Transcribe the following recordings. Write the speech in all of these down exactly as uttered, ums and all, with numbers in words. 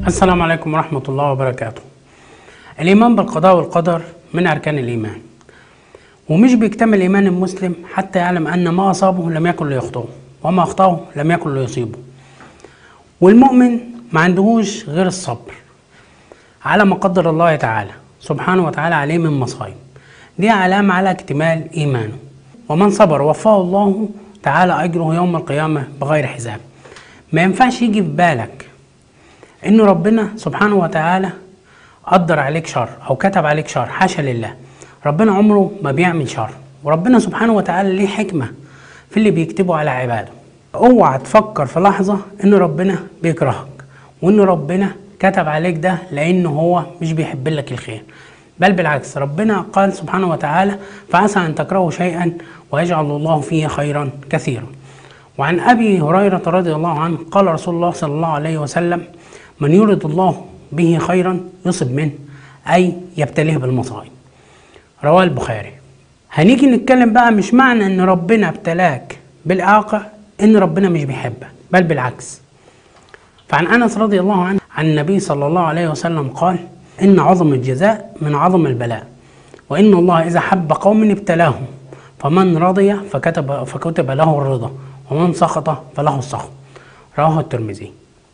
السلام عليكم ورحمة الله وبركاته. الإيمان بالقضاء والقدر من أركان الإيمان، ومش بيكتمل إيمان المسلم حتى يعلم أن ما أصابه لم يكن ليخطئه وما أخطأه لم يكن ليصيبه. والمؤمن ما عندهوش غير الصبر على ما قدر الله تعالى سبحانه وتعالى عليه من مصائب، دي علامة على اكتمال إيمانه. ومن صبر وفاه الله تعالى أجره يوم القيامة بغير حساب. ما ينفعش يجي في بالك إن ربنا سبحانه وتعالى قدر عليك شر أو كتب عليك شر، حاشا لله. ربنا عمره ما بيعمل شر، وربنا سبحانه وتعالى ليه حكمة في اللي بيكتبه على عباده. اوعى تفكر في لحظة إن ربنا بيكرهك وإن ربنا كتب عليك ده لأنه هو مش بيحب لك الخير، بل بالعكس. ربنا قال سبحانه وتعالى: فعسى أن تكرهوا شيئا ويجعل الله فيه خيرا كثيرا. وعن أبي هريرة رضي الله عنه قال رسول الله صلى الله عليه وسلم: من يرد الله به خيرا يصب منه، أي يبتليه بالمصائب. رواه البخاري. هنيجي نتكلم بقى، مش معنى ان ربنا ابتلاك بالإعاقة ان ربنا مش بيحبك، بل بالعكس. فعن أنس رضي الله عنه عن النبي صلى الله عليه وسلم قال: إن عظم الجزاء من عظم البلاء، وإن الله إذا حب قوم ابتلاهم، فمن رضي فكتب, فكتب له الرضا، ومن سخط فله السخط. رواه الترمذي.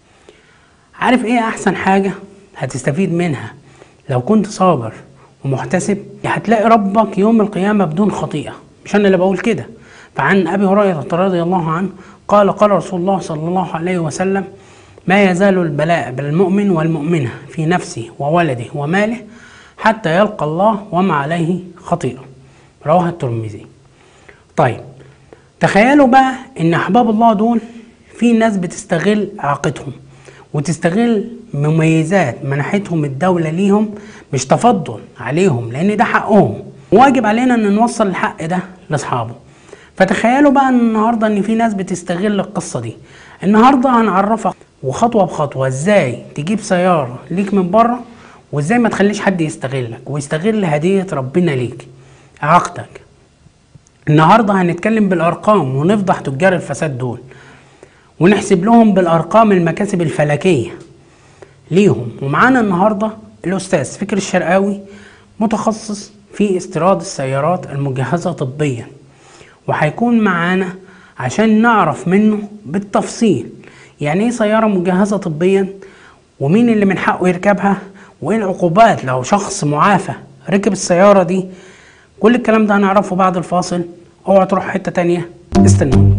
عارف ايه احسن حاجة هتستفيد منها لو كنت صابر ومحتسب؟ هتلاقي ربك يوم القيامة بدون خطيئة، مش انا اللي بقول كده. فعن ابي هريرة رضي الله عنه قال: قال رسول الله صلى الله عليه وسلم: ما يزال البلاء بالمؤمن والمؤمنة في نفسه وولده وماله حتى يلقى الله وما عليه خطيئة. رواه الترمذي. طيب تخيلوا بقى ان احباب الله دول في ناس بتستغل عاقتهم وتستغل مميزات منحتهم الدولة ليهم، مش تفضل عليهم لان ده حقهم، واجب علينا ان نوصل الحق ده لاصحابه. فتخيلوا بقى ان النهارده ان في ناس بتستغل القصة دي. النهارده هنعرفك وخطوة بخطوة ازاي تجيب سيارة ليك من بره، وازاي ما تخليش حد يستغلك ويستغل هدية ربنا ليك، عقدك. النهارده هنتكلم بالارقام ونفضح تجار الفساد دول، ونحسب لهم بالارقام المكاسب الفلكيه ليهم. ومعانا النهارده الاستاذ فكري الشرقاوي، متخصص في استيراد السيارات المجهزه طبيا، وهيكون معانا عشان نعرف منه بالتفصيل يعني ايه سياره مجهزه طبيا، ومين اللي من حقه يركبها، وايه العقوبات لو شخص معافى ركب السياره دي. كل الكلام ده هنعرفه بعد الفاصل. اوعى تروح حته تانيه، استنوني.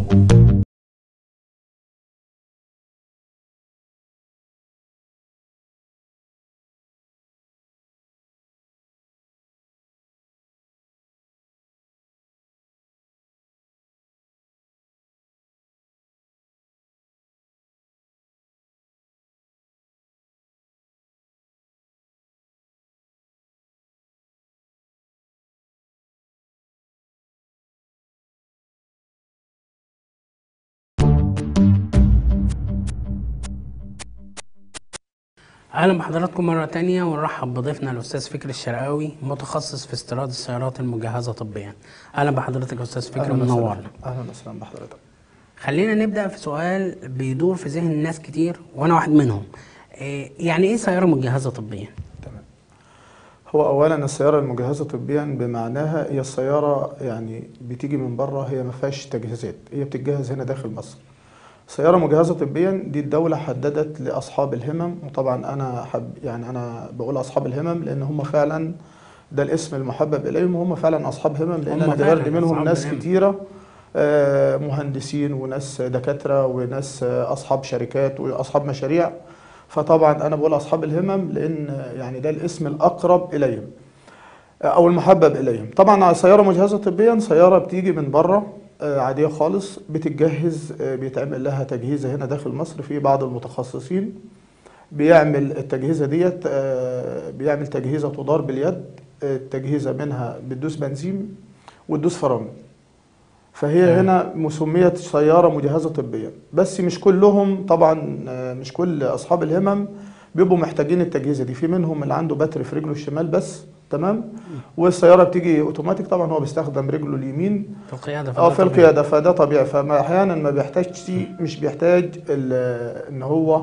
اهلا بحضراتكم مره تانية، ونرحب بضيفنا الاستاذ فكري الشرقاوي، متخصص في استيراد السيارات المجهزه طبيا. اهلا بحضرتك يا استاذ فكري، منورنا. اهلا وسهلا بحضرتك. خلينا نبدا في سؤال بيدور في ذهن الناس كتير وانا واحد منهم. إيه يعني ايه سياره مجهزه طبيا؟ تمام. هو اولا السياره المجهزه طبيا بمعناها هي السياره يعني بتيجي من بره، هي ما فيهاش تجهيزات، هي بتتجهز هنا داخل مصر. سيارة مجهزة طبيا دي الدولة حددت لأصحاب الهمم، وطبعا أنا حب يعني أنا بقول أصحاب الهمم لأن هم فعلا ده الاسم المحبب إليهم، وهم فعلا أصحاب همم، لأن أنا جبرت منهم ناس كتيرة، مهندسين وناس دكاترة وناس أصحاب شركات وأصحاب مشاريع. فطبعا أنا بقول أصحاب الهمم لأن يعني ده الاسم الأقرب إليهم أو المحبب إليهم. طبعا سيارة مجهزة طبيا سيارة بتيجي من بره عادية خالص، بتتجهز، بيتعمل لها تجهيزة هنا داخل مصر. في بعض المتخصصين بيعمل التجهيزة ديت، بيعمل تجهيزة تدار باليد. التجهيزة منها بتدوس بنزين وتدوس فرامل، فهي هنا مسمية سيارة مجهزة طبيا. بس مش كلهم طبعا، مش كل أصحاب الهمم بيبقوا محتاجين التجهيزة دي. في منهم اللي عنده بتر في رجله الشمال بس، تمام، والسياره بتيجي اوتوماتيك، طبعا هو بيستخدم رجله اليمين في القياده اه في القياده، فده طبيعي. فما احيانا ما بيحتاجش، مش بيحتاج ان هو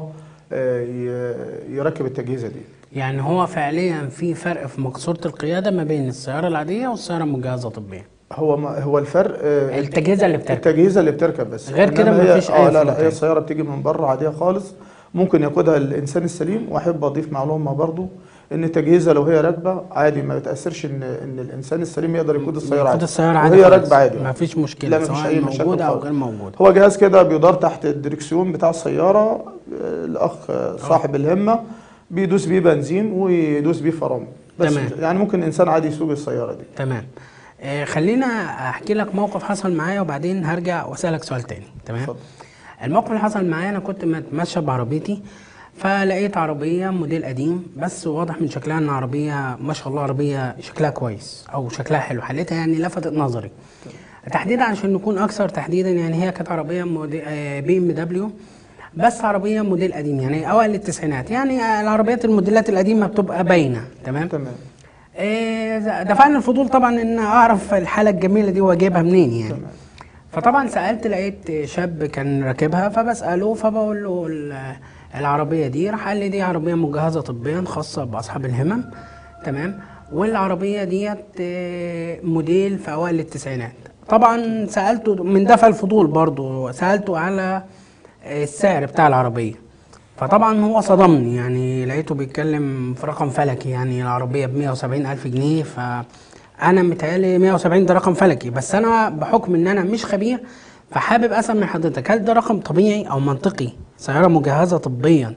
آه، ي- يركب التجهيزه دي. يعني هو فعليا في فرق في مقصورة القيادة ما بين السيارة العادية والسيارة المجهزة طبيا؟ هو ما هو الفرق آه، التجهيزة اللي بتركب، التجهيزه اللي بتركب بس، غير كده انما هي مفيش اه أي لا فروق لا هي تاني. السياره بتيجي من بره عاديه خالص، ممكن ياخدها الانسان السليم. واحب اضيف معلومه برضو ان التجهيزه لو هي راكبه عادي ما بتاثرش ان ان الانسان السليم يقدر يقود السياره ياخد عادي، السيارة عادي وهي خالص، راكبه عادي. مفيش لا مشكلة مفيش سواء اي مشاكل موجودة أو خالص. غير موجودة. هو جهاز كده بيدار تحت الدركسيون بتاع السياره، آه، الاخ آه، صاحب الهمه بيدوس بيه بنزين ويدوس بيه فرامل بس. تمام. يعني ممكن انسان عادي يسوق السياره دي. تمام. آه خلينا احكي لك موقف حصل معايا وبعدين هرجع واسالك سؤال تاني. تمام. اتفضل. الموقف اللي حصل معايا، انا كنت متمشى بعربيتي فلقيت عربيه موديل قديم بس واضح من شكلها ان عربيه ما شاء الله، عربيه شكلها كويس او شكلها حلو، حلتها يعني لفتت نظري تحديدا. عشان نكون اكثر تحديدا، يعني هي كانت عربيه موديل بي ام دبليو، بس عربيه موديل قديم يعني اوائل التسعينات. يعني العربيات الموديلات القديمه بتبقى باينه. تمام. تمام. إيه، دفعني الفضول طبعا ان اعرف الحاله الجميله دي واجيبها منين يعني. تمام. فطبعا سالت، لقيت شاب كان راكبها فبساله، فبقول له ال- العربيه دي، راح قال لي دي عربيه مجهزه طبيا خاصه باصحاب الهمم. تمام. والعربيه ديت آه، موديل في اوائل التسعينات. طبعا سالته من دفع الفضول برضه، سالته على السعر بتاع العربيه. فطبعا هو صدمني، يعني لقيته بيتكلم في رقم فلكي، يعني العربية ب مية وسبعين ألف جنيه. فأنا متهيألي مية وسبعين ده رقم فلكي، بس أنا بحكم إن أنا مش خبير فحابب أسأل من حضرتك، هل ده رقم طبيعي أو منطقي؟ سيارة مجهزة طبيا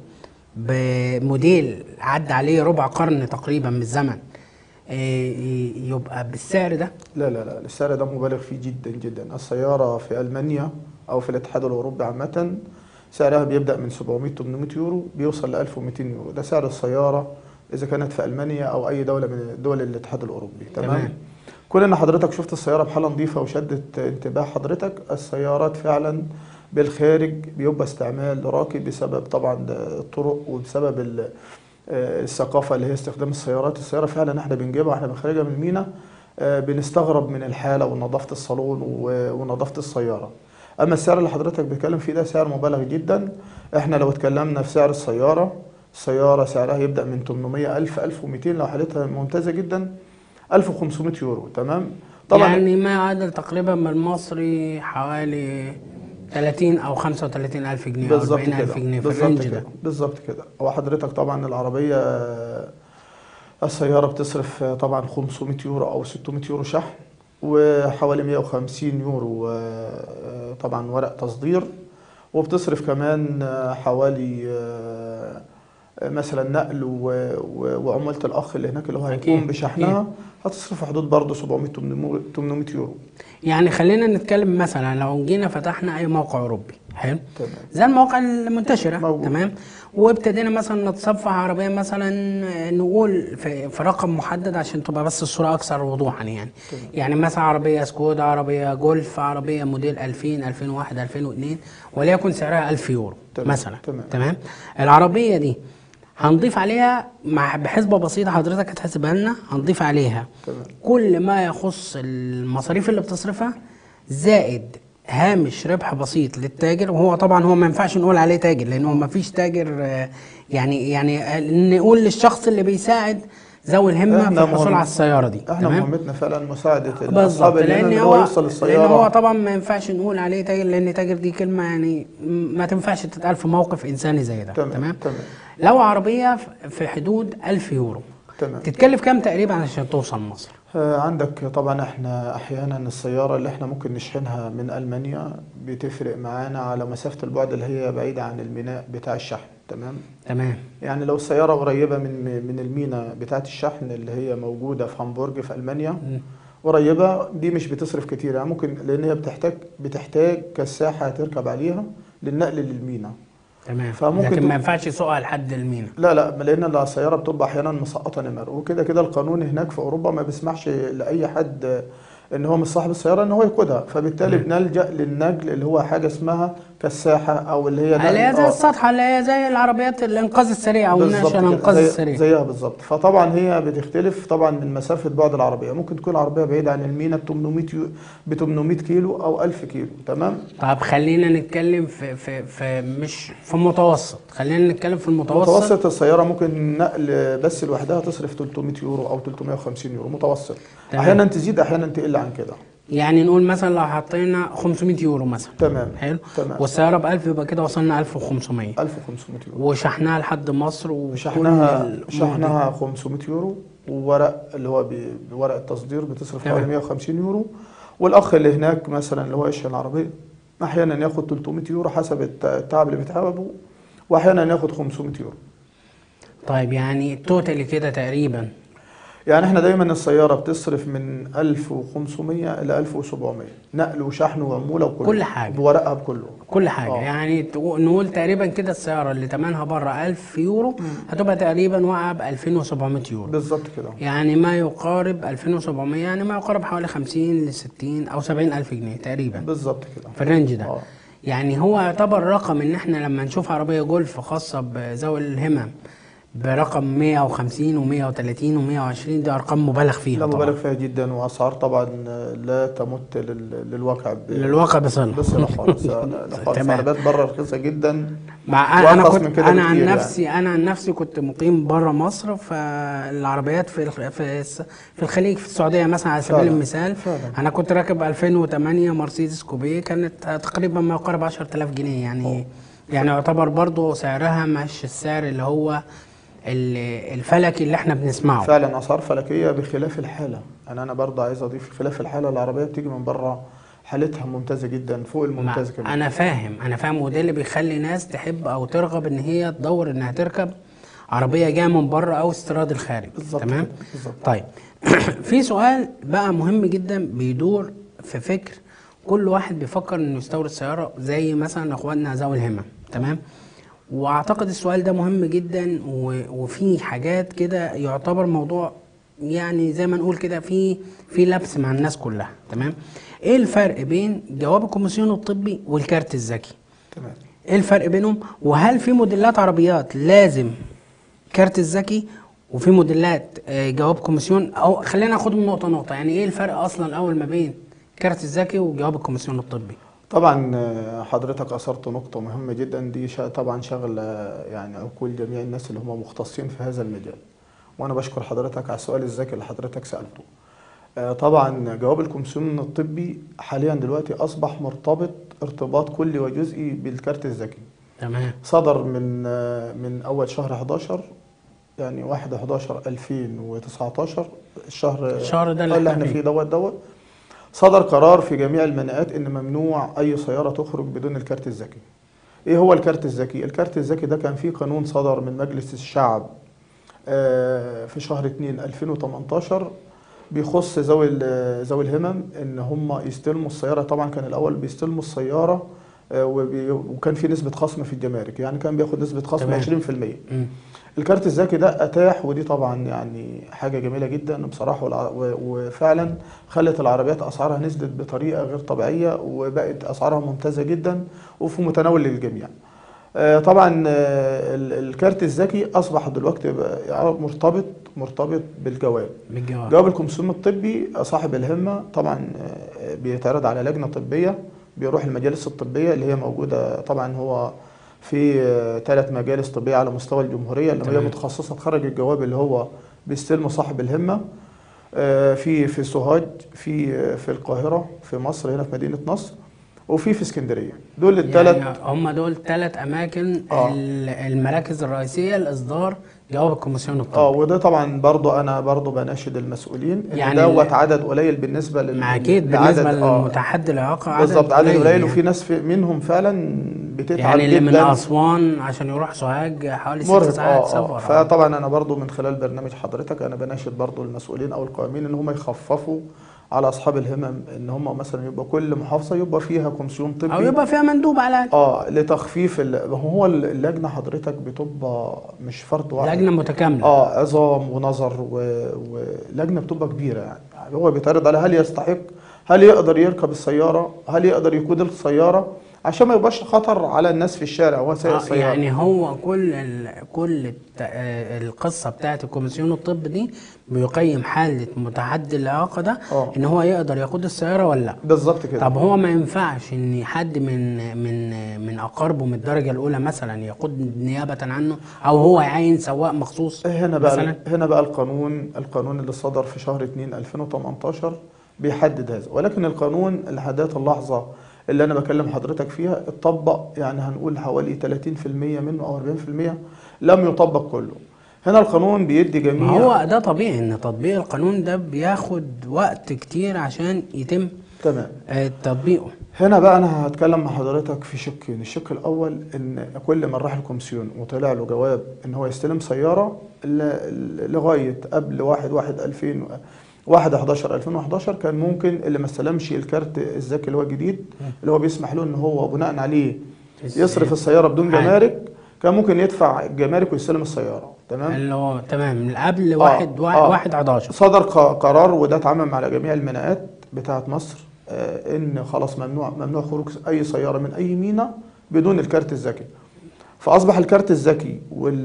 بموديل عدى عليه ربع قرن تقريبا من الزمن إيه، يبقى بالسعر ده؟ لا لا لا السعر ده مبالغ فيه جدا جدا. السيارة في ألمانيا أو في الاتحاد الأوروبي عامة سعرها بيبدأ من سبعمية تمنمية يورو بيوصل ل ألف ومئتين يورو. ده سعر السيارة إذا كانت في ألمانيا أو أي دولة من دول الاتحاد الأوروبي. تمام. تمام. كون إن حضرتك شفت السيارة بحالة نظيفة وشدت انتباه حضرتك، السيارات فعلا بالخارج بيبقى استعمال راقي بسبب طبعا الطرق وبسبب ال- آه، الثقافة اللي هي استخدام السيارات. السيارة فعلا احنا بنجيبها واحنا بنخرجها من المينا آه، بنستغرب من الحالة ونظافة الصالون و- ونظافة السيارة. أما السعر اللي حضرتك بتتكلم فيه ده سعر مبالغ جدا. احنا لو اتكلمنا في سعر السيارة، السيارة سعرها يبدأ من تمنمية ألف ألف ومئتين لو حالتها ممتازة جدا ألف وخمسمية يورو. تمام. طبعا يعني ما يعادل تقريبا بالمصري حوالي ثلاثين او خمسة وثلاثين الف جنيه او بالظبط أربعين الف كده جنيه في بالظبط الرينج كده ده. بالظبط كده. هو حضرتك طبعا العربية السيارة بتصرف طبعا خمسمية يورو أو ستمية يورو شحن، وحوالي مية وخمسين يورو آه، طبعا ورق تصدير، وبتصرف كمان آه، حوالي آه، مثلا نقل و- و- وعمولة الأخ اللي هناك اللي هو هيقوم أكيد، بشحنها هتصرف في حدود برضه سبعمية تمنمية يورو. يعني خلينا نتكلم مثلا لو جينا فتحنا اي موقع اوروبي حلو، تمام. زي المواقع المنتشره موجود. تمام، وابتدينا مثلا نتصفح عربيه مثلا نقول في, في رقم محدد عشان تبقى بس الصوره اكثر وضوحا يعني. تمام. يعني مثلا عربيه سكودا، عربيه جولف، عربيه موديل ألفين ألفين وواحد ألفين واثنين، وليكن سعرها ألف يورو تمام. مثلا. تمام. تمام. العربيه دي هنضيف عليها مع بحسبه بسيطه حضرتك هتحسبها لنا، هنضيف عليها تمام. كل ما يخص المصاريف اللي بتصرفها زائد هامش ربح بسيط للتاجر. وهو طبعا هو ما ينفعش نقول عليه تاجر لانه ما فيش تاجر آه، يعني يعني آه، نقول للشخص اللي بيساعد ذوي الهمه في احنا الحصول مهم- على السياره دي. احنا تمام. مهمتنا فعلا مساعدة بالظبط، الأصحاب اللي لان اللي هو هو يوصل لان هو السيارة. طبعا ما ينفعش نقول عليه تاجر، لان تاجر دي كلمه يعني ما تنفعش تتقال في موقف انساني زي ده. تمام. تمام. تمام. لو عربيه في حدود ألف يورو تمام. تتكلف كام تقريبا عشان توصل مصر؟ آه، عندك طبعا احنا احيانا السيارة اللي احنا ممكن نشحنها من ألمانيا بتفرق معانا على مسافة البعد اللي هي بعيدة عن الميناء بتاع الشحن. تمام. تمام. يعني لو السيارة قريبة من من الميناء بتاعة الشحن اللي هي موجودة في هامبورج في ألمانيا، م. قريبة دي مش بتصرف كتير. يعني ممكن لأن هي بتحتاج بتحتاج كساحة تركب عليها للنقل للميناء. تمام. فممكن لكن تب- ما ينفعش يسوقها لحد المينا. لا لا لان السياره بتبقى احيانا مسقطه نمر، وكده كده القانون هناك في اوروبا ما بيسمحش لاي حد ان هو مش صاحب السياره ان هو يقودها، فبالتالي تمام. بنلجا للنقل اللي هو حاجه اسمها كساحه او اللي هي اللي هي زي آه، السطحه، اللي هي زي العربيات الانقاذ السريع او بالظبط النقل كده، الانقاذ زي السريع. زيها بالظبط. فطبعا هي بتختلف طبعا من مسافه بعد العربيه، ممكن تكون العربيه بعيده عن المينا ب ثمانمائة يو- ب ثمانمائة كيلو او ألف كيلو. تمام. طب خلينا نتكلم في في في مش في المتوسط، خلينا نتكلم في المتوسط. متوسط السياره ممكن نقل بس لوحدها تصرف ثلاثمائة يورو او ثلاثمائة وخمسين يورو متوسط. تمام. احيانا تزيد احيانا تقل عن كده. يعني نقول مثلا لو حطينا خمسمائة يورو مثلا. تمام. حلو. تمام. والسياره ب ألف، يبقى كده وصلنا ألف وخمسمائة. ألف وخمسمائة يورو. وشحنها لحد مصر وكل شحنها الأمور دي. شحنها خمسمائة يورو، وورق اللي هو ب- بورق التصدير بتصرف تمام. حوالي مائة وخمسين يورو. والاخ اللي هناك مثلا اللي هو يشحن العربيه احيانا ياخد ثلاثمائة يورو حسب الت- التعب اللي بيتعبه، واحيانا ياخد خمسمائة يورو. طيب يعني توتالي كده تقريبا. يعني احنا دايما السياره بتصرف من ألف وخمسمائة الى ألف وسبعمائة نقل وشحن وعموله وكله، كل حاجة. بورقها بكله. كل حاجة. آه. يعني تقو- نقول تقريبا كده السيارة اللي تمنها بره ألف يورو هتبقى تقريبا واقعة ب ألفين وسبعمائة يورو. بالظبط كده. يعني ما يقارب ألفين وسبعمائة، يعني ما يقارب حوالي خمسين ل ستين او سبعين الف جنيه تقريبا. بالظبط كده. في الرينج ده. آه. يعني هو يعتبر رقم ان احنا لما نشوف عربية جولف خاصة بذوي الهمم برقم مائة وخمسين ومائة وثلاثين ومائة وعشرين، دي ارقام مبالغ فيها. لا طبعا مبالغ فيها جدا، واسعار طبعا لا تمت لل- للواقع ب- للواقع بصلة. بصلة خالص. لا لا خالص. تمام. عربيات بره رخيصه جدا. مع انا وأرخص كنت من كده انا عن بكتير نفسي انا عن نفسي كنت مقيم بره مصر، فالعربيات في الخ- في الس- في الخليج، في السعوديه مثلا على سبيل فعلا. المثال. فعلا. انا كنت راكب ألفين وثمانية مرسيدس كوبيه، كانت تقريبا ما يقارب عشرة آلاف جنيه. يعني أوه. يعني يعتبر برضو سعرها مش السعر اللي هو ال- الفلكي اللي احنا بنسمعه. فعلا اسعار فلكيه بخلاف الحاله. انا انا برضه عايز اضيف خلاف الحاله، العربيه بتيجي من بره حالتها ممتازه جدا فوق ما الممتاز كمان. انا فاهم انا فاهم وده اللي بيخلي ناس تحب او ترغب ان هي تدور انها تركب عربيه جايه من بره او استيراد الخارج. بالظبط تمام. كده، بالظبط. طيب في سؤال بقى مهم جدا بيدور في فكر كل واحد بيفكر انه يستورد سياره، زي مثلا اخواننا ذوي الهمم. تمام. واعتقد السؤال ده مهم جدا، و- وفي حاجات كده يعتبر موضوع يعني زي ما نقول كده في في لبس مع الناس كلها. تمام. ايه الفرق بين جواب الكوميسيون الطبي والكارت الذكي؟ تمام. ايه الفرق بينهم؟ وهل في موديلات عربيات لازم كارت الذكي وفي موديلات آه، جواب كوميسيون؟ او خلينا ناخدهم نقطه نقطه. يعني ايه الفرق اصلا الاول ما بين كارت الذكي وجواب الكوميسيون الطبي؟ طبعا آه، حضرتك اثرت نقطه مهمه جدا، دي شا- طبعا شغل آه، يعني عقول جميع الناس اللي هم مختصين في هذا المجال، وانا بشكر حضرتك على السؤال الذكي اللي حضرتك سالته. آه، طبعا جواب الكوميسيون الطبي حاليا دلوقتي اصبح مرتبط ارتباط كلي وجزئي بالكارت الذكي. تمام. صدر من آه، من اول شهر حداشر، يعني واحد حداشر ألفين وتسعتاشر، الشهر الشهر ده اللي اللي احنا احنا فيه. فيه دوت دوت صدر قرار في جميع المناطق ان ممنوع اي سياره تخرج بدون الكارت الذكي. ايه هو الكارت الذكي؟ الكارت الذكي ده كان فيه قانون صدر من مجلس الشعب آه، في شهر اتنين ألفين وتمنتاشر بيخص ذوي ال- ذوي الهمم ان هم يستلموا السياره. طبعا كان الاول بيستلموا السياره آه، وبي- وكان في نسبه خصم في الجمارك، يعني كان بياخد نسبه خصم تمام. عشرين في المية. مم. الكارت الذكي ده اتاح، ودي طبعا يعني حاجه جميله جدا بصراحه، والع- و- وفعلا خلت العربيات اسعارها نزلت بطريقه غير طبيعيه، وبقت اسعارها ممتازه جدا وفي متناول الجميع. آه، طبعا آه، ال- الكارت الذكي اصبح دلوقتي بقى مرتبط مرتبط بالجواب. بالجواب. جواب الكوميسيون الطبي صاحب الهمه طبعا آه، بيتعرض على لجنه طبيه، بيروح المجالس الطبيه اللي هي موجوده. طبعا هو في ثلاث مجالس طبيه على مستوى الجمهوريه اللي هي تمام. متخصصه تخرج الجواب اللي هو بيستلمه صاحب الهمه. آه، في في سوهاج، في آه، في القاهره، في مصر هنا في مدينه نصر، وفي في اسكندريه. دول الثلاث. يعني هم دول ثلاث اماكن آه. ال- المراكز الرئيسيه لاصدار جواب الكوميسيون الطبي. اه وده طبعا برضو انا برضو بناشد المسؤولين ان يعني دوت ال- عدد قليل بالنسبه لل مع اكيد لعدد- بالنسبه آه، للمتحدي الاعاقه عدد بالظبط عدد قليل، يعني. وفي ناس في منهم فعلا بتتعب يعني اللي من جدا. اسوان عشان يروح سوهاج حوالي ست مرهق. ساعات اه سفر. اه فطبعا انا برضو من خلال برنامج حضرتك انا بناشد برضو المسؤولين او القائمين ان هم يخففوا على اصحاب الهمم، ان هم مثلا يبقى كل محافظه يبقى فيها كومسيون طبي او يبقى فيها مندوب على الاقل. اه لتخفيف ال... هو اللجنه حضرتك بتبقى مش فرد واحد، لجنه متكامله. اه عظام ونظر و... ولجنه بتبقى كبيره. يعني هو بيتعرض على هل يستحق، هل يقدر يركب السياره، هل يقدر يقود السياره، عشان ما يبقاش خطر على الناس في الشارع وهو سايق آه السياره. يعني هو كل ال كل الت- آه، القصه بتاعت الكوميسيون الطب دي بيقيم حاله متعدي الاعاقه ده اه ان هو يقدر يقود السياره ولا لا. بالظبط كده. طب هو ما ينفعش ان حد من من من اقاربه من الدرجه الاولى مثلا يقود نيابه عنه، او هو يعين سواق مخصوص هنا بقى مثلا؟ هنا بقى القانون القانون اللي صدر في شهر اتنين ألفين وتمنتاشر بيحدد هذا، ولكن القانون لحد اللحظه اللي انا بكلم حضرتك فيها اتطبق، يعني هنقول حوالي ثلاثين في المية منه او أربعين في المية لم يطبق كله. هنا القانون بيدي ما جميع. هو ده طبيعي ان تطبيق القانون ده بياخد وقت كتير عشان يتم تمام. آه، تطبيقه. هنا بقى انا هتكلم مع حضرتك في شقين. الشق الاول ان كل من راح الكومسيون وطلع له جواب ان هو يستلم سياره ل- لغايه قبل واحد واحد ألفين واحد حداشر ألفين وحداشر كان ممكن اللي ما استلمش الكارت الذكي اللي هو الجديد اللي هو بيسمح له ان هو بناء عليه يصرف السياره بدون عادي. جمارك، كان ممكن يدفع الجمارك ويستلم السياره. تمام. اللي هو تمام من قبل واحد آه. واحد آه. واحد حداشر صدر ق- قرار وده اتعمم على جميع الميناءات بتاعه مصر، آه، ان خلاص ممنوع ممنوع خروج اي سياره من اي ميناء بدون الكارت الذكي. فاصبح الكارت الذكي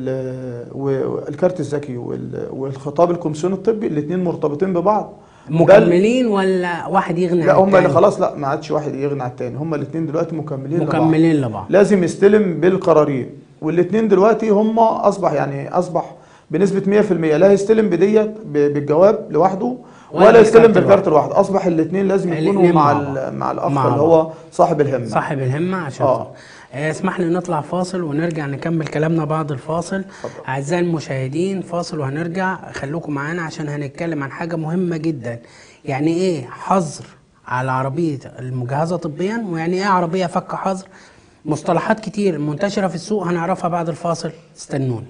وال والكارت الذكي وال- والخطاب الكومسيون الطبي الاثنين مرتبطين ببعض. بل مكملين ولا واحد يغني لا عن هم اللي التاني؟ خلاص لا ما عادش واحد يغني عن الثاني، هم الاثنين دلوقتي مكملين لبعض. مكملين لبعض. لازم يستلم بالقرارين، والاثنين دلوقتي هم اصبح يعني اصبح بنسبه مية في المية لا يستلم بديت ب- بالجواب لوحده ولا ولا يستلم بالكارت بالكارت لوحده. اصبح الاثنين لازم يكونوا الاتنين مع مع ال- بعض. مع الاخ مع اللي بعض. هو صاحب الهمه. صاحب الهمة عشان آه. آه، اسمح لي نطلع فاصل ونرجع نكمل كلامنا بعد الفاصل. اتفضل. أعزائي المشاهدين فاصل وهنرجع، خلوكم معانا عشان هنتكلم عن حاجة مهمة جدا. يعني إيه حظر على عربية المجهزة طبيا، ويعني إيه عربية فك حظر؟ مصطلحات كتير منتشرة في السوق هنعرفها بعد الفاصل، استنوني.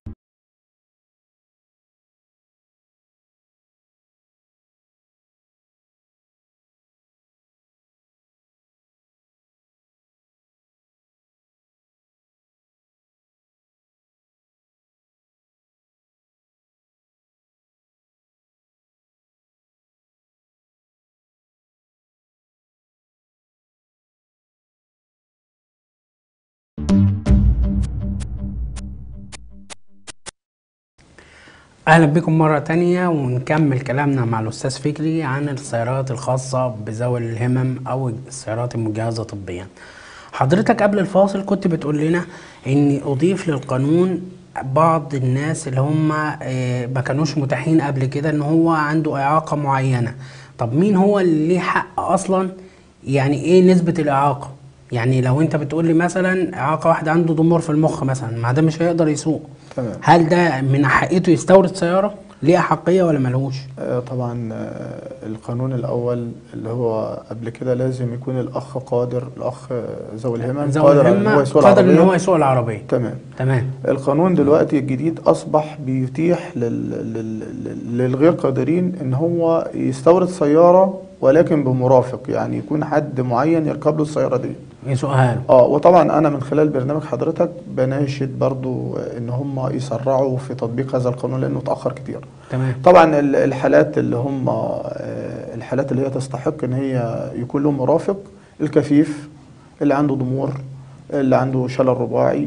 اهلا بكم مرة تانية ونكمل كلامنا مع الاستاذ فكري عن السيارات الخاصة بذوي الهمم او السيارات المجهزة طبيا. حضرتك قبل الفاصل كنت بتقول لنا ان اضيف للقانون بعض الناس اللي هم آه، ما كانوش متاحين قبل كده ان هو عنده اعاقة معينة. طب مين هو اللي ليه حق اصلا؟ يعني ايه نسبة الاعاقة؟ يعني لو انت بتقول لي مثلا اعاقة واحد عنده ضمور في المخ مثلا، ما ده مش هيقدر يسوق. تمام. هل ده من حقيته يستورد سيارة؟ ليه أحقية ولا ملهوش؟ آه، طبعا آه، القانون الاول اللي هو قبل كده لازم يكون الاخ قادر، الاخ آه، ذوي الهمم ذوي قادر على ان الهمة هو يسوق قادر إن العربية. هو يسوق العربية. تمام. تمام. القانون دلوقتي الجديد اصبح بيتيح لل... لل... لل- للغير قادرين ان هو يستورد سياره ولكن بمرافق، يعني يكون حد معين يركب له السياره دي. يسوقها له. اه وطبعا انا من خلال برنامج حضرتك بناشد برضو ان هم يسرعوا في تطبيق هذا القانون لانه اتاخر كتير. تمام. طبعا ال- الحالات اللي هم آه، الحالات اللي هي تستحق ان هي يكون له مرافق: الكفيف، اللي عنده ضمور، اللي عنده شلل رباعي،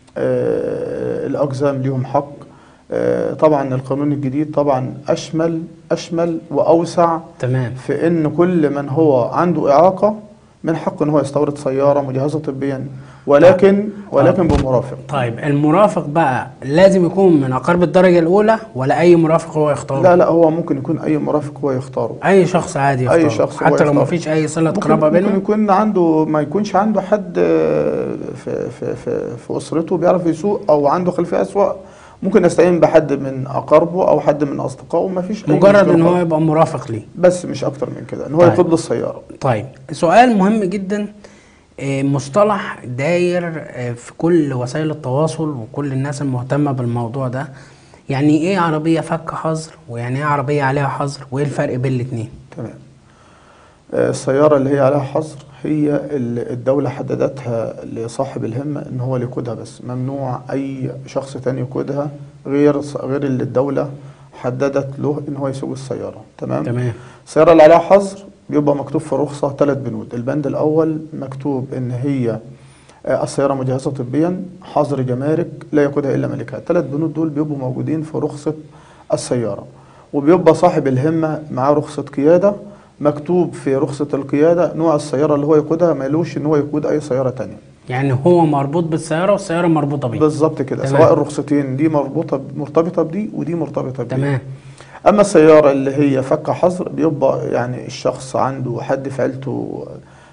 آه، الاقزام ليهم حق. آه، طبعا القانون الجديد طبعا اشمل اشمل واوسع تمام. في ان كل من هو عنده اعاقه من حقه ان هو يستورد سياره مجهزه طبيا، ولكن ولكن بمرافق. طيب المرافق بقى لازم يكون من أقارب الدرجة الأولى ولا أي مرافق هو يختاره؟ لا لا هو ممكن يكون اي مرافق هو يختاره. أي شخص عادي يختاره. اي شخص هو حتى لو ما يختاره. فيش أي صلة ممكن, قرابة ممكن بينهم؟ يكون عنده ما يكونش عنده حد آه، في في في, في اسرته بيعرف يسوق او عنده خلفيه اسواق، ممكن يستعين بحد من اقاربه او حد من اصدقائه، ما فيش اي مجرد مشكلة إن هو خالص. يبقى مرافق ليه. بس مش اكتر من كده ان هو طيب. يقود له السياره. طيب سؤال مهم جدا، آه، مصطلح داير آه، في كل وسائل التواصل وكل الناس المهتمة بالموضوع ده. يعني ايه عربية فك حظر، ويعني ايه عربية عليها حظر، وايه الفرق بين الاتنين؟ تمام. آه، السياره اللي هي عليها حظر هي ال- الدوله حددتها لصاحب الهمه ان هو اللي يقودها بس، ممنوع اي شخص تاني يقودها غير غير اللي الدوله حددت له ان هو يسوق السياره. تمام. تمام. السياره اللي عليها حظر بيبقى مكتوب في الرخصة ثلاث بنود. البند الأول مكتوب إن هي السيارة مجهزة طبيا، حظر جمارك، لا يقودها إلا مالكها. الثلاث بنود دول بيبقوا موجودين في رخصة السيارة. وبيبقى صاحب الهمة معاه رخصة قيادة، مكتوب في رخصة القيادة نوع السيارة اللي هو يقودها، مالوش إن هو يقود أي سيارة تانية. يعني هو مربوط بالسيارة والسيارة مربوطة بيه. بالظبط كده، تمام. سواء الرخصتين دي مربوطة مرتبطة بدي ودي مرتبطة بدي. تمام. أما السيارة اللي هي فك حظر، بيبقى يعني الشخص عنده حد في عيلته،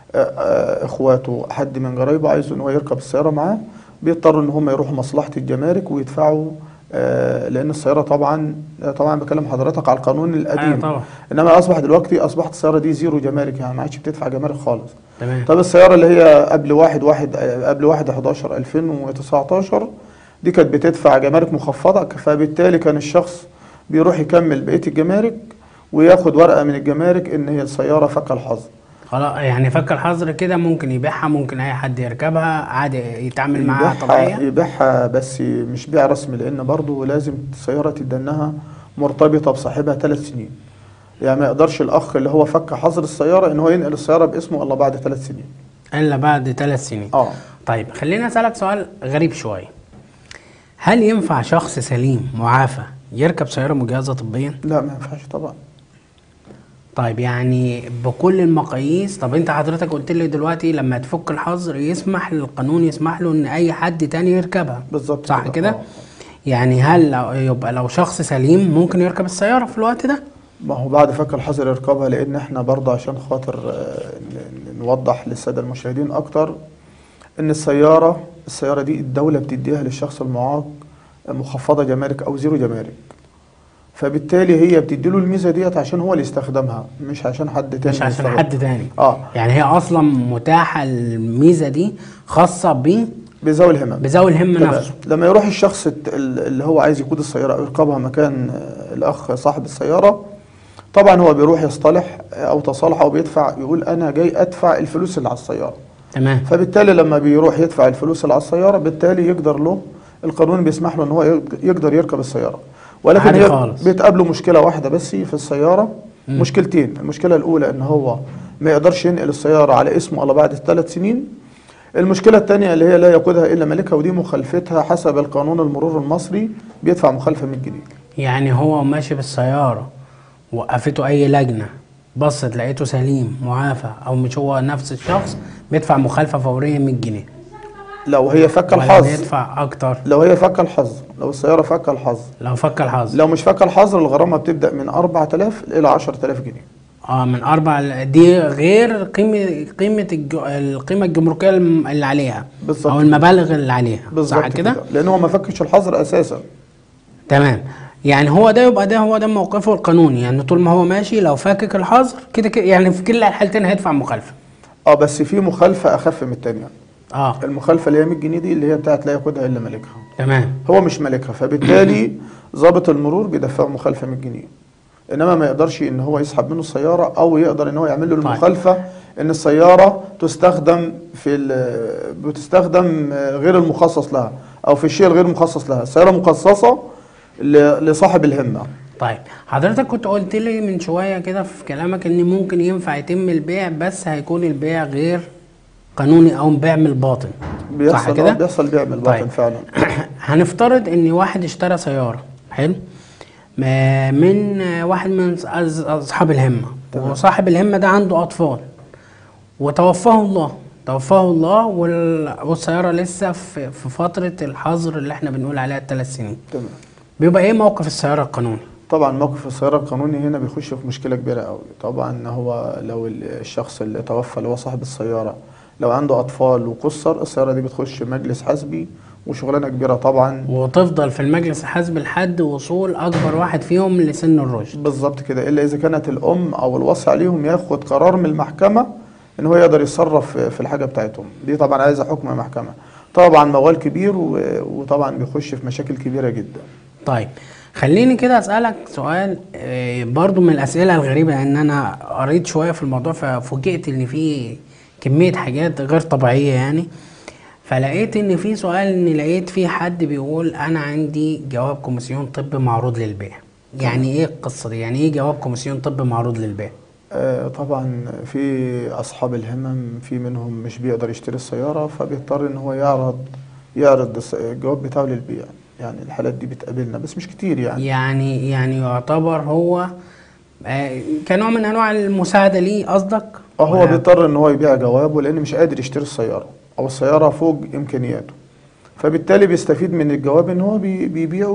اخواته، حد من قرايبه عايز ان هو يركب السياره معاه، بيضطروا ان هم يروحوا مصلحه الجمارك ويدفعوا، لان السياره طبعا طبعا بكلم حضرتك على القانون القديم. آه طبعا. انما اصبح دلوقتي اصبحت السياره دي زيرو جمارك، يعني ما عادش بتدفع جمارك خالص. تمام. طب السياره اللي هي قبل واحد واحد قبل واحد حداشر ألفين وتسعتاشر دي كانت بتدفع جمارك مخفضه، فبالتالي كان الشخص بيروح يكمل بقيه الجمارك وياخد ورقه من الجمارك ان هي السياره فك الحظر. خلاص، يعني فك الحظر كده ممكن يبيعها، ممكن اي حد يركبها عادي يتعامل معاها طبيعية. يبيعها بس مش بيع رسمي، لان برضه لازم السياره تدنها مرتبطه بصاحبها ثلاث سنين. يعني ما يقدرش الاخ اللي هو فك حظر السياره ان هو ينقل السياره باسمه الا بعد ثلاث سنين. الا بعد ثلاث سنين. اه طيب خليني اسالك سؤال غريب شويه. هل ينفع شخص سليم معافى يركب سياره مجهزه طبيا؟ لا ما ينفعش طبعا. طيب يعني بكل المقاييس. طب انت حضرتك قلت لي دلوقتي لما تفك الحظر يسمح للقانون يسمح له ان اي حد تاني يركبها. بالظبط صح كده. كده؟ آه. يعني هل لو يبقى لو شخص سليم ممكن يركب السياره في الوقت ده؟ ما هو بعد فك الحظر يركبها، لان احنا برضه عشان خاطر نوضح للساده المشاهدين اكتر ان السياره السياره دي الدوله بتديها للشخص المعاق مخفضه جمارك او زيرو جمارك، فبالتالي هي بتديله الميزه ديت عشان هو اللي يستخدمها، مش عشان حد تاني. مش عشان حد تاني. اه يعني هي اصلا متاحه الميزه دي خاصه ب بذوي الهمم. بذوي الهم نفسه. لما يروح الشخص اللي هو عايز يقود السياره او يركبها مكان الاخ صاحب السياره، طبعا هو بيروح يصطلح او تصالح او بيدفع، يقول انا جاي ادفع الفلوس اللي على السياره. تمام. فبالتالي لما بيروح يدفع الفلوس اللي على السياره، بالتالي يقدر له القانون بيسمح له ان هو يقدر يركب السياره. ولكن هي بتقابله مشكله واحده بس في السياره. مم. مشكلتين. المشكله الاولى ان هو ما يقدرش ينقل السياره على اسمه الا بعد ثلاث سنين. المشكله الثانيه اللي هي لا يقودها الا مالكها، ودي مخالفتها حسب القانون المرور المصري بيدفع مخالفه مية جنيه. يعني هو ماشي بالسياره وقفته اي لجنه بصت لقيته سليم معافى او مش هو نفس الشخص بيدفع مخالفه فوريه مية جنيه. لو هي فك الحظر بيدفع اكتر. لو هي فك الحظر لو السياره فك الحظر لو فك الحظر لو مش فك الحظر الغرامه بتبدا من أربعة آلاف الى عشرة آلاف جنيه. اه من أربعة. دي غير قيمه قيمه الجو... القيمه الجمركيه اللي عليها. بالظبط. او المبالغ اللي عليها. بالظبط كده، لان هو ما فكش الحظر اساسا. تمام. يعني هو ده يبقى ده هو ده موقفه القانوني، يعني طول ما هو ماشي لو فاكك الحظر كده كده يعني في كل الحالتين هيدفع مخالفه. اه بس في مخالفه اخف من الثانيه. اه المخالفه اللي هي مية جنيه دي اللي هي بتاعت لا يقودها الا مالكها. تمام. هو مش مالكها، فبالتالي ضابط المرور بيدفعه مخالفه مية جنيه، انما ما يقدرش ان هو يسحب منه السياره، او يقدر ان هو يعمل له المخالفه. طيب. ان السياره تستخدم في بتستخدم غير المخصص لها، او في الشيء الغير مخصص لها. السياره مخصصه لصاحب الهمه. طيب حضرتك كنت قلت لي من شويه كده في كلامك ان ممكن ينفع يتم البيع، بس هيكون البيع غير قانوني او بيع من الباطن. صح كده؟ بيحصل بيع من الباطن. طيب. فعلا. هنفترض ان واحد اشترى سياره حلو من واحد من اصحاب الهمه. تمام. وصاحب الهمه ده عنده اطفال وتوفاه الله توفاه الله والسياره لسه في فتره الحظر اللي احنا بنقول عليها الثلاث سنين. تمام. بيبقى ايه موقف السياره القانوني؟ طبعا موقف السياره القانوني هنا بيخش في مشكله كبيره قوي. طبعا هو لو الشخص اللي توفى اللي هو صاحب السياره لو عنده اطفال وقصر، السياره دي بتخش مجلس حزبي وشغلانه كبيره طبعا، وتفضل في المجلس الحزبي لحد وصول اكبر واحد فيهم لسن الرشد. بالظبط كده، الا اذا كانت الام او الوصي عليهم ياخد قرار من المحكمه ان هو يقدر يتصرف في الحاجه بتاعتهم. دي طبعا عايزه حكم محكمه، طبعا موال كبير وطبعا بيخش في مشاكل كبيره جدا. طيب خليني كده اسالك سؤال برضو من الاسئله الغريبه، ان انا قريت شويه في الموضوع ففوجئت ان في كميه حاجات غير طبيعيه يعني. فلقيت ان في سؤال، ان لقيت في حد بيقول انا عندي جواب كوميسيون طبي معروض للبيع. يعني ايه القصه دي؟ يعني ايه جواب كوميسيون طبي معروض للبيع؟ آه، طبعا في أصحاب الهمم في منهم مش بيقدر يشتري السيارة، فبيضطر إن هو يعرض يعرض الس- الجواب بتاعه للبيع. يعني الحالات دي بتقابلنا بس مش كتير يعني. يعني يعني يعتبر هو آه، كنوع من انواع المساعده ليه قصدك اه، هو ولا؟ بيضطر إن هو يبيع جوابه لأن مش قادر يشتري السيارة، أو السيارة فوق إمكانياته، فبالتالي بيستفيد من الجواب إن هو بي- بيبيعه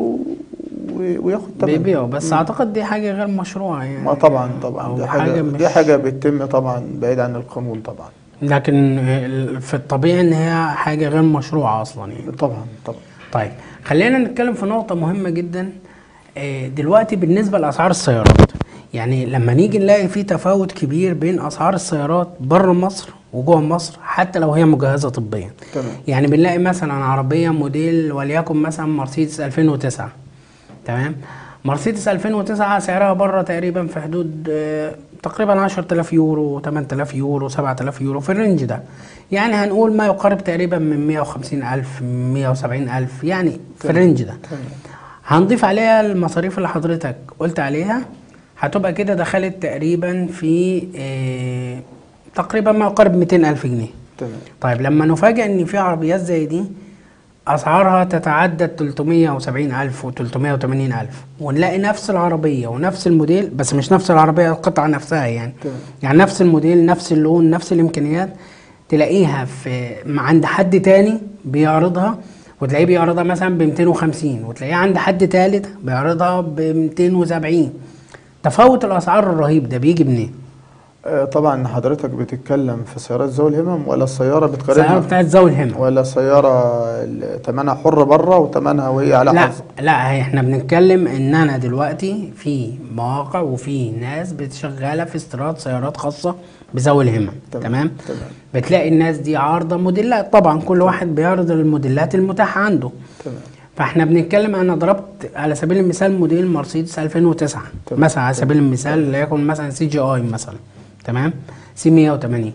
و- وياخد ثمنه. بيبيعوا، بس مم. اعتقد دي حاجه غير مشروعه ما يعني، طبعا طبعا او دي حاجة حاجه دي حاجة مش. بتتم طبعا بعيد عن القانون طبعا. لكن ال- في الطبيعي ان هي حاجه غير مشروعه اصلا يعني. طبعا طبعا. طيب، خلينا نتكلم في نقطة مهمة جدا. آه، دلوقتي بالنسبة لأسعار السيارات، يعني لما نيجي نلاقي في تفاوت كبير بين أسعار السيارات بره مصر وجوه مصر حتى لو هي مجهزة طبيا. تمام. يعني بنلاقي مثلا عربية موديل وليكن مثلا مرسيدس ألفين وتسعة، تمام. مرسيدس ألفين وتسعة سعرها بره تقريبا في حدود آه، تقريبا عشرة آلاف يورو، ثمانية آلاف يورو، سبعة آلاف يورو، في الرينج ده. يعني هنقول ما يقارب تقريبا من مية وخمسين ألف، مية وسبعين ألف، يعني في تمام. الرينج ده. تمام. هنضيف عليها المصاريف اللي حضرتك قلت عليها، هتبقى كده دخلت تقريبا في آه، تقريبا ما يقارب مئتين ألف جنيه. تمام. طيب لما نفاجئ ان في عربيات زي دي اسعارها تتعدى تلتمية وسبعين الف و380 الف، ونلاقي نفس العربيه ونفس الموديل، بس مش نفس العربيه القطعه نفسها يعني، تمام. يعني نفس الموديل نفس اللون نفس الامكانيات، تلاقيها في عند حد تاني بيعرضها، وتلاقيه بيعرضها مثلا ب مئتين وخمسين، وتلاقيه عند حد تالت بيعرضها ب مئتين وسبعين. تفاوت الاسعار الرهيب ده بيجي منين؟ آه، طبعا حضرتك بتتكلم في سيارات ذوي الهمم ولا السيارة السياره بتقارنها، بتاعت ذوي الهمم. ولا سيارة ال- تمنها حر بره وتمنها وهي على لا حظ؟ لا، هي احنا بنتكلم ان انا دلوقتي في مواقع وفي ناس بتشغاله في استيراد سيارات خاصه بذوي الهمم، تمام. تمام. تمام. بتلاقي الناس دي عارضه موديلات، طبعا كل تمام. واحد بيعرض الموديلات المتاحه عنده. تمام. فاحنا بنتكلم، انا ضربت على سبيل المثال موديل مرسيدس ألفين وتسعة تمام. مثلا، على سبيل تمام. المثال تمام. ليكن مثلا سي جي اي مثلا، تمام، سي مية وتمانين.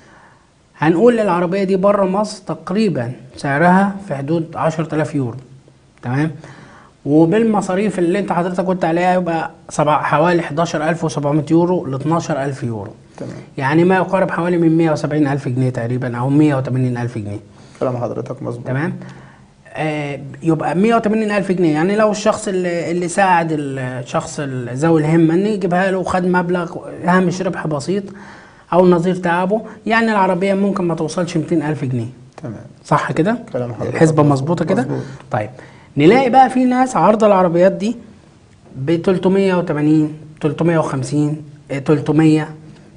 هنقول العربيه دي بره مصر تقريبا سعرها في حدود عشرة آلاف يورو، تمام. وبالمصاريف اللي انت حضرتك قلت عليها يبقى سبع حوالي حداشر ألف وسبعمية يورو ل اتناشر ألف يورو، تمام. يعني ما يقارب حوالي من مية وسبعين ألف جنيه تقريبا او مية وتمانين ألف جنيه، كلام حضرتك مظبوط. تمام. آه يبقى مية وتمانين ألف جنيه، يعني لو الشخص اللي, اللي ساعد الشخص ال- ذوي الهمة ان يجيبها له وخد مبلغ هامش ربح بسيط او نظير تعبه، يعني العربية ممكن ما توصلش مئتين ألف جنيه. تمام. صح كده؟ كلام حضرتك الحسبة مظبوط. مظبوطة كده؟ مظبوط. طيب، نلاقي بقى في ناس عارضة العربيات دي ب تلتمية وتمانين، تلتمية وخمسين، آه، تلتمية،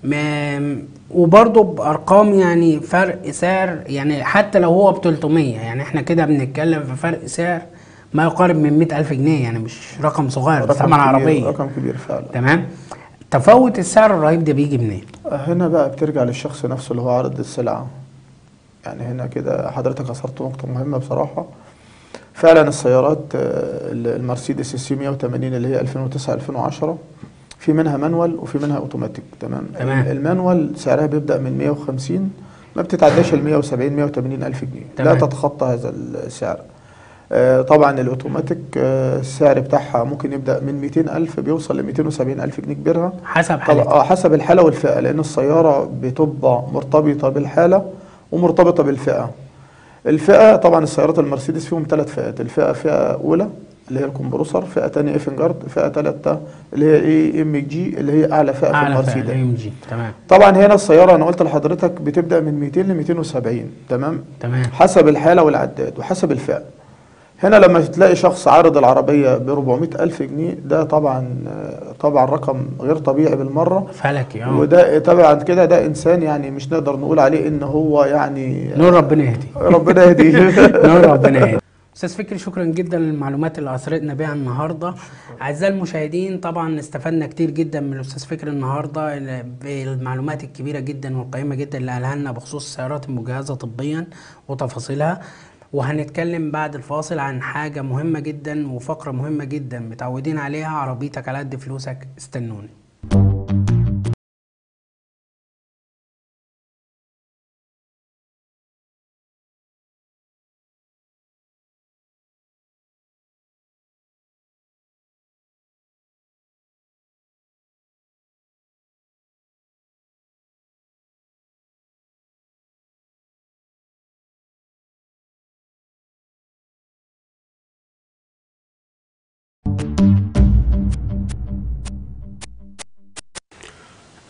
ما- وبرضه بارقام، يعني فرق سعر، يعني حتى لو هو ب تلتمية، يعني احنا كده بنتكلم في فرق سعر ما يقارب من مئة ألف جنيه، يعني مش رقم صغير في رقم ثمن كبير، عربية، رقم كبير فعلا. تمام. تفاوت السعر الرهيب ده بيجي منين؟ هنا بقى بترجع للشخص نفسه اللي هو عارض السلعة. يعني هنا كده حضرتك أثرت نقطة مهمة بصراحة. فعلا السيارات آه، المرسيدس السي مية وتمانين اللي هي ألفين وتسعة ألفين وعشرة في منها مانوال وفي منها اوتوماتيك. تمام. تمام. المانوال سعرها بيبدأ من مية وخمسين، ما بتتعداش ال مية وسبعين مية وتمانين الف جنيه، لا تمام. تتخطى هذا السعر. آه، طبعا الاوتوماتيك آه، السعر بتاعها ممكن يبدأ من مئتين ألف بيوصل ل مئتين وسبعين الف جنيه كبيرها. حسب طبعا حالتها. اه حسب الحالة والفئة، لأن السيارة بتبقى مرتبطة بالحالة ومرتبطة بالفئة. الفئة طبعا السيارات المرسيدس فيهم ثلاث فئات. الفئة فئة أولى اللي هي الكمبروسر، فئة تانية افنجارد، فئة تالتة اللي هي اي ام جي اللي هي أعلى فئة في اعلى فئة المرسيدس. ام جي، تمام. طبعا هنا السيارة أنا قلت لحضرتك بتبدأ من مئتين ل مئتين وسبعين، تمام، تمام. حسب الحالة والعداد وحسب الفئة. هنا لما تلاقي شخص عارض العربية ب أربعمئة ألف جنيه، ده طبعا طبعا رقم غير طبيعي بالمرة. فلكي، اه. وده طبعا كده ده إنسان يعني مش نقدر نقول عليه إن هو يعني نور ربنا يهدي. ربنا يهديه. نور ربنا يهدي. استاذ فكري، شكرا جدا للمعلومات اللي اثرتنا بيها النهارده. اعزائي المشاهدين، طبعا استفدنا كتير جدا من الاستاذ فكري النهارده بالمعلومات الكبيره جدا والقيمه جدا اللي قالها لنا بخصوص السيارات المجهزه طبيا وتفاصيلها. وهنتكلم بعد الفاصل عن حاجه مهمه جدا وفقره مهمه جدا متعودين عليها، عربيتك على قد فلوسك. استنوني.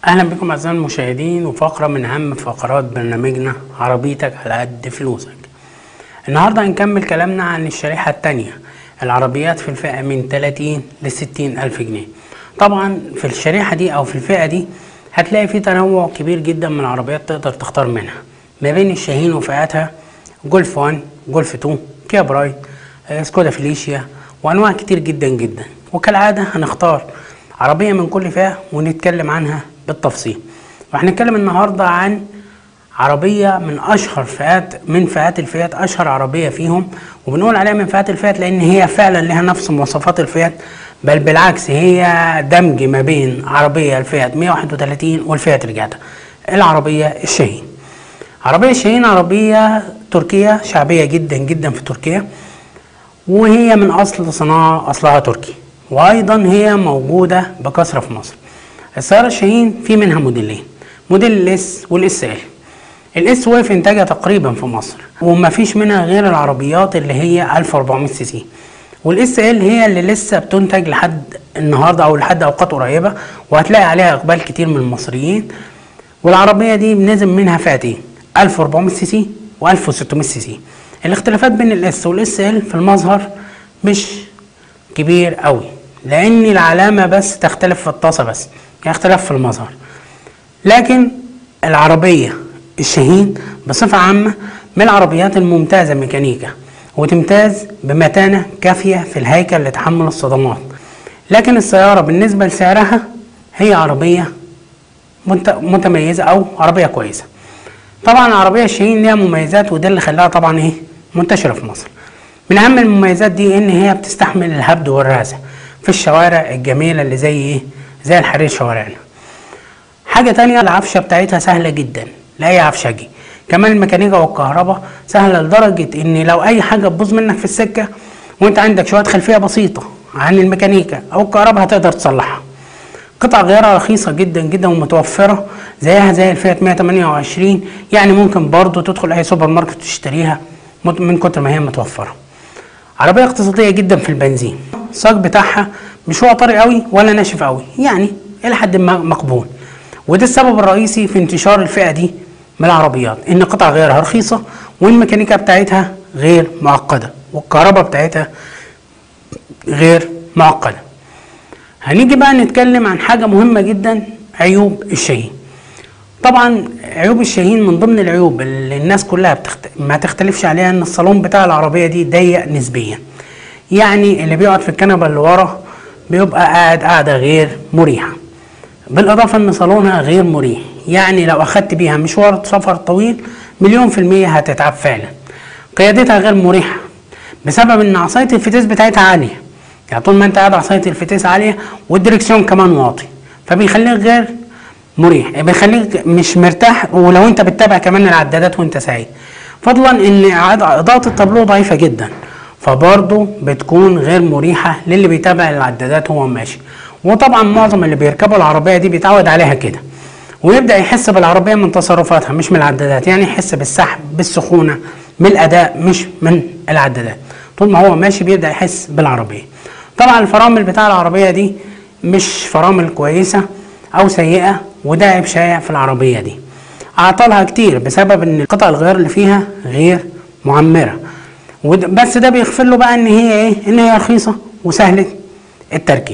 اهلا بكم اعزائي المشاهدين وفقره من اهم فقرات برنامجنا عربيتك على قد فلوسك. النهارده هنكمل كلامنا عن الشريحه الثانيه، العربيات في الفئه من ثلاثين ل ستين الف جنيه. طبعا في الشريحه دي او في الفئه دي هتلاقي في تنوع كبير جدا من العربيات تقدر تختار منها، ما بين الشاهين وفئاتها، جولف واحد، جولف اتنين، كيا برايد، سكودا فيليشيا، وانواع كتير جدا جدا. وكالعاده هنختار عربيه من كل فئه ونتكلم عنها بالتفصيل. وهنتكلم النهارده عن عربيه من اشهر فئات من فئات الفئات، اشهر عربيه فيهم، وبنقول عليها من فئات الفئات لان هي فعلا لها نفس مواصفات الفئات، بل بالعكس هي دمج ما بين عربيه الفئات مية وواحد وتلاتين والفئات رجعتها، العربيه الشاهين. عربيه الشاهين عربيه تركيه شعبيه جدا جدا في تركيا، وهي من اصل صناعه اصلها تركي، وايضا هي موجوده بكثره في مصر. السيارة الشاهين في منها موديلين، موديل الاس والاس ال. الاس وقف انتاجها تقريبا في مصر وما فيش منها غير العربيات اللي هي ألف وأربعمية سي سي، والاس ال هي اللي لسه بتنتج لحد النهارده او لحد اوقات قريبه، وهتلاقي عليها اقبال كتير من المصريين. والعربيه دي بنزل منها فئتين، ألف وأربعمية سي سي وألف وستمية سي سي. الاختلافات بين الاس والاس ال في المظهر مش كبير قوي، لان العلامه بس تختلف في الطاسه بس، يعني اختلاف في المظهر. لكن العربيه الشاهين بصفه عامه من العربيات الممتازه ميكانيكا، وتمتاز بمتانه كافيه في الهيكل لتحمل الصدمات. لكن السياره بالنسبه لسعرها هي عربيه متميزه او عربيه كويسه. طبعا العربيه الشاهين ليها مميزات، وده اللي خلاها طبعا ايه منتشره في مصر. من اهم المميزات دي ان هي بتستحمل الهبد والرعزه في الشوارع الجميله اللي زي ايه زي الحرير شوارعنا. حاجه تانية، العفشه بتاعتها سهله جدا لاي عفشجي. كمان الميكانيكا والكهرباء سهله لدرجه ان لو اي حاجه تبوظ منك في السكه وانت عندك شويه خلفيه بسيطه عن الميكانيكا او الكهرباء هتقدر تصلحها. قطع غيارها رخيصه جدا جدا ومتوفره زيها زي الفئات مية وتمنية وعشرين، يعني ممكن برضو تدخل اي سوبر ماركت وتشتريها من كتر ما هي متوفره. عربيه اقتصاديه جدا في البنزين، الصاج بتاعها مش هو طري قوي ولا ناشف قوي، يعني الى حد ما مقبول. وده السبب الرئيسي في انتشار الفئه دي من العربيات، ان قطع غيارها رخيصه والميكانيكا بتاعتها غير معقده والكهرباء بتاعتها غير معقده. هنيجي بقى نتكلم عن حاجه مهمه جدا، عيوب الشاهين. طبعا عيوب الشاهين من ضمن العيوب اللي الناس كلها بتخت... ما تختلفش عليها ان الصالون بتاع العربيه دي ضيق نسبيا، يعني اللي بيقعد في الكنبه اللي ورا بيبقى قاعد قاعده غير مريحه، بالاضافه ان صالونها غير مريح، يعني لو اخدت بيها مشوار سفر طويل مليون في الميه هتتعب فعلا. قيادتها غير مريحه بسبب ان عصايه الفتيس بتاعتها عاليه، يعني طول ما انت قاعد عصايه الفتيس عاليه والدركسيون كمان واطي، فبيخليك غير مريح، بيخليك مش مرتاح. ولو انت بتتابع كمان العدادات وانت سايق، فضلا ان اضاءه التابلو ضعيفه جدا، فبرضه بتكون غير مريحه للي بيتابع العدادات وهو ماشي. وطبعا معظم اللي بيركبوا العربيه دي بيتعود عليها كده، ويبدا يحس بالعربيه من تصرفاتها مش من العدادات، يعني يحس بالسحب بالسخونه من الاداء مش من العدادات. طول ما هو ماشي بيبدا يحس بالعربيه. طبعا الفرامل بتاع العربيه دي مش فرامل كويسه او سيئه، وده عيب شائع في العربيه دي. اعطالها كتير بسبب ان قطع الغيار اللي فيها غير معمره، بس ده بيغفر له بقى ان هي ايه ان هي رخيصه وسهله التركيب.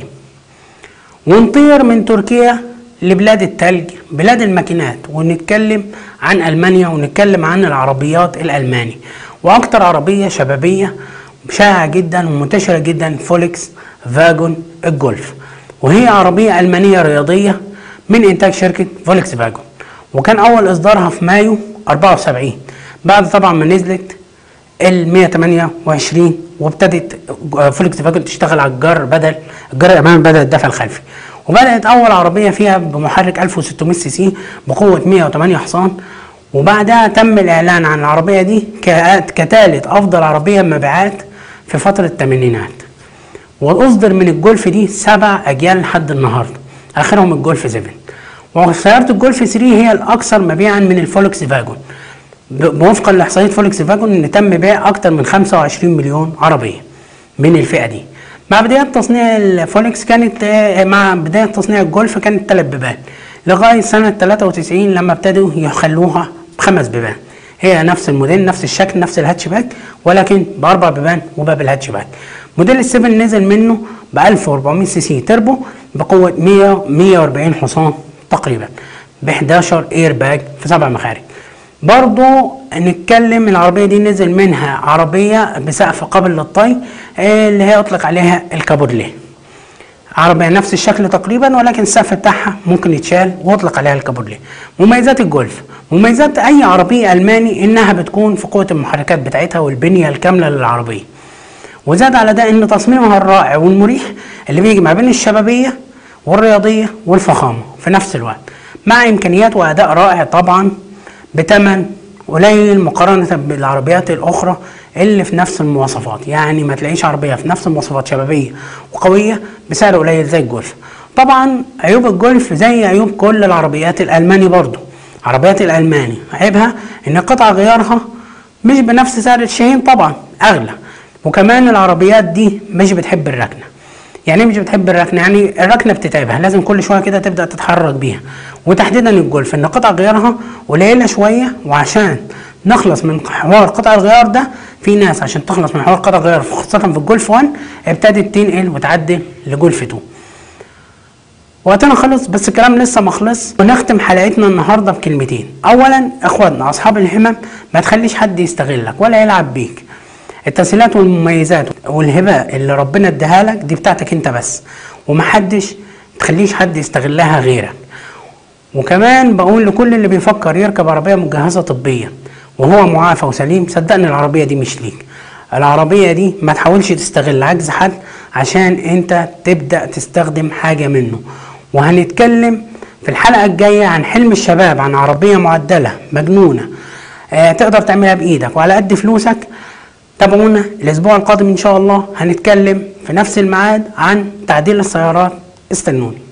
ونطير من تركيا لبلاد التلج، بلاد الماكينات، ونتكلم عن المانيا ونتكلم عن العربيات الالماني. واكتر عربيه شبابيه شائعه جدا ومنتشره جدا فولكس فاجون الجولف، وهي عربيه المانيه رياضيه من انتاج شركه فولكس فاجون، وكان اول اصدارها في مايو أربعة وسبعين بعد طبعا ما نزلت ال مية وتمنية وعشرين، وابتدت فولكس فاجون تشتغل على الجر بدل الجر الامامي بدل الدفع الخلفي. وبدات اول عربيه فيها بمحرك ألف وستمية سي سي بقوه مية وتمنية حصان، وبعدها تم الاعلان عن العربيه دي كثالث افضل عربيه مبيعات في فتره الثمانينات. واصدر من الجولف دي سبع اجيال لحد النهارده، اخرهم الجولف سبعة. وسياره الجولف ثلاثة هي الاكثر مبيعا من الفولكس فاجون، وفقا لاحصائيه فولكس فاجون ان تم بيع اكثر من خمسة وعشرين مليون عربيه من الفئه دي. مع بدايه تصنيع الفولكس كانت مع بدايه تصنيع الجولف كانت ثلاث بيبان، لغاية سنة تلاتة وتسعين لما ابتدوا يخلوها بخمس بيبان. هي نفس الموديل، نفس الشكل، نفس الهاتشباك، ولكن باربع بيبان وباب الهاتشباك. موديل السبعة نزل منه ب ألف وأربعمية سي سي تربو بقوة مية مية وأربعين حصان تقريبا، ب حداشر اير باج في سبع مخارج. برضو نتكلم العربية دي نزل منها عربية بسقف قابل للطي اللي هي اطلق عليها الكابورليه. عربية نفس الشكل تقريبا، ولكن السقف بتاعها ممكن يتشال واطلق عليها الكابورليه. مميزات الجولف، مميزات اي عربية الماني انها بتكون في قوة المحركات بتاعتها والبنية الكاملة للعربية. وزاد على ده ان تصميمها الرائع والمريح اللي بيجي ما بين الشبابية والرياضية والفخامة في نفس الوقت، مع امكانيات واداء رائع طبعا بتمن قليل مقارنة بالعربيات الاخرى اللي في نفس المواصفات. يعني ما تلاقيش عربية في نفس المواصفات شبابية وقوية بسعر قليل زي الجولف. طبعا عيوب الجولف زي عيوب كل العربيات الالماني. برضو عربيات الالماني عيبها ان قطع غيارها مش بنفس سعر الشاهين، طبعا اغلى. وكمان العربيات دي مش بتحب الركنة. يعني مش بتحب الركنة، يعني الركنة بتتعبها، لازم كل شوية كده تبدأ تتحرك بيها. وتحديدا الجولف ان قطع غيارها قليلة شوية، وعشان نخلص من حوار قطع الغيار ده، في ناس عشان تخلص من حوار قطع الغيار خاصة في الجولف واحد ابتدت تنقل وتعدل لجولف اتنين. وقتنا خلص، بس الكلام لسه ما خلص. ونختم حلقتنا النهارده بكلمتين. اولا اخواتنا اصحاب الهمم، ما تخليش حد يستغلك ولا يلعب بيك. التسهيلات والمميزات والهبه اللي ربنا اداها لك دي بتاعتك انت بس، ومحدش تخليش حد يستغلها غيرك. وكمان بقول لكل اللي بيفكر يركب عربيه مجهزه طبيا وهو معافى وسليم، صدقني العربيه دي مش ليك. العربيه دي ما تحاولش تستغل عجز حد عشان انت تبدا تستخدم حاجه منه. وهنتكلم في الحلقه الجايه عن حلم الشباب، عن عربيه معدله مجنونه آه تقدر تعملها بايدك وعلى قد فلوسك. تابعونا الاسبوع القادم ان شاء الله، هنتكلم في نفس الميعاد عن تعديل السيارات. استنوني.